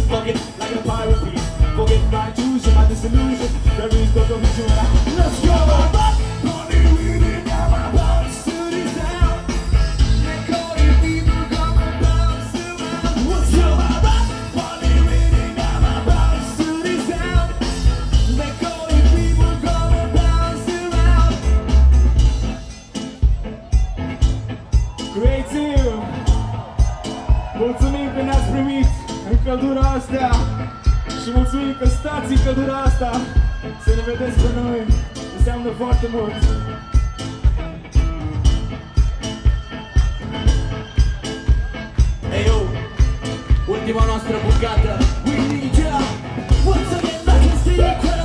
fuck it like a pirate beat. Forget my illusion, my disillusion. There is no confusion. Let's go. Party with it, now my bounce to the sound. Let all the people come and bounce around. What's your rock? Party with it, now my bounce to the sound. Let all the people come and bounce around. Creative. Mulțumim că ne-ați primit în căldura asta și mulțumim că stați în căldura asta să ne vedeți pe noi, înseamnă foarte mult. Hey yo, ultima noastră bucată. We need ya, once again, like it's the